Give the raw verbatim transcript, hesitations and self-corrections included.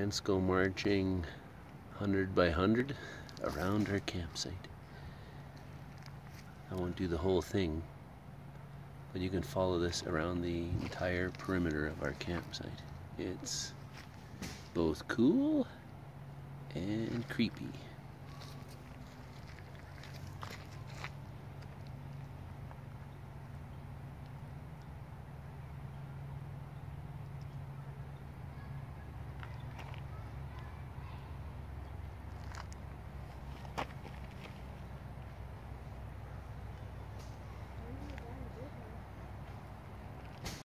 ants go marching hundred by hundred around our campsite. I won't do the whole thing, but you can follow this around the entire perimeter of our campsite. It's both cool and creepy.